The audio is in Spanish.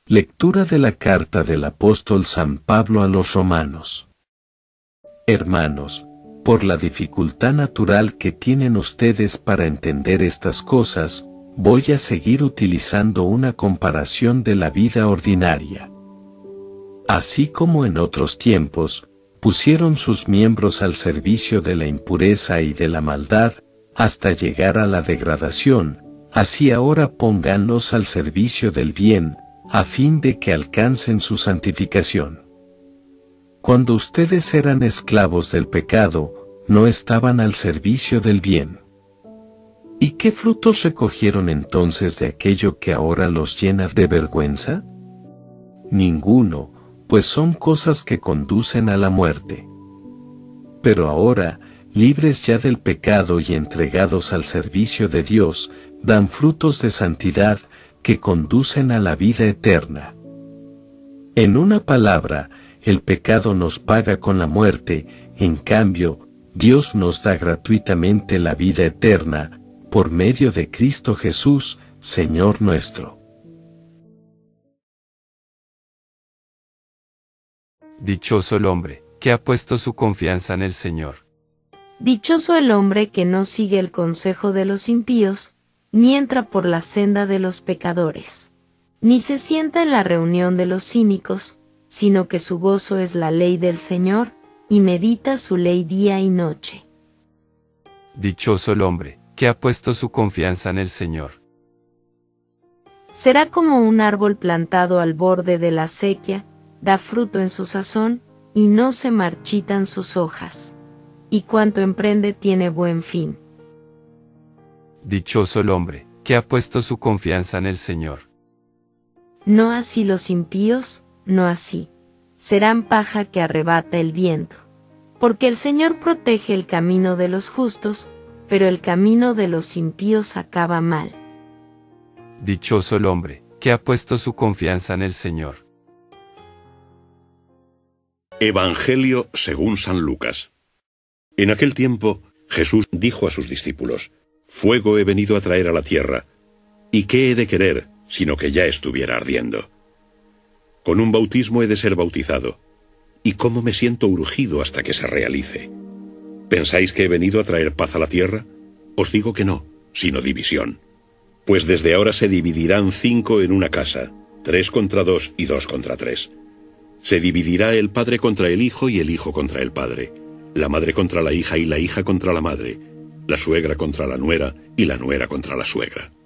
Lectura de la carta del apóstol San Pablo a los Romanos. Hermanos, por la dificultad natural que tienen ustedes para entender estas cosas, voy a seguir utilizando una comparación de la vida ordinaria. Así como en otros tiempos, pusieron sus miembros al servicio de la impureza y de la maldad, hasta llegar a la degradación, así ahora pónganlos al servicio del bien, a fin de que alcancen su santificación. Cuando ustedes eran esclavos del pecado, no estaban al servicio del bien. ¿Y qué frutos recogieron entonces de aquello que ahora los llena de vergüenza? Ninguno, pues son cosas que conducen a la muerte. Pero ahora, libres ya del pecado y entregados al servicio de Dios, dan frutos de santidad que conducen a la vida eterna. En una palabra, el pecado nos paga con la muerte, en cambio, Dios nos da gratuitamente la vida eterna, por medio de Cristo Jesús, Señor nuestro. Dichoso el hombre, que ha puesto su confianza en el Señor. Dichoso el hombre que no sigue el consejo de los impíos, ni entra por la senda de los pecadores, ni se sienta en la reunión de los cínicos, sino que su gozo es la ley del Señor, y medita su ley día y noche. Dichoso el hombre, que ha puesto su confianza en el Señor. Será como un árbol plantado al borde de la acequia, da fruto en su sazón, y no se marchitan sus hojas. Y cuanto emprende tiene buen fin. Dichoso el hombre, que ha puesto su confianza en el Señor. No así los impíos, no así. Serán paja que arrebata el viento. Porque el Señor protege el camino de los justos, pero el camino de los impíos acaba mal. Dichoso el hombre, que ha puesto su confianza en el Señor. Evangelio según San Lucas. En aquel tiempo, Jesús dijo a sus discípulos: Fuego he venido a traer a la tierra, ¿y qué he de querer, sino que ya estuviera ardiendo? Con un bautismo he de ser bautizado, ¿y cómo me siento urgido hasta que se realice? ¿Pensáis que he venido a traer paz a la tierra? Os digo que no, sino división. Pues desde ahora se dividirán 5 en una casa, 3 contra 2 y 2 contra 3. Se dividirá el padre contra el hijo y el hijo contra el padre, la madre contra la hija y la hija contra la madre, la suegra contra la nuera y la nuera contra la suegra.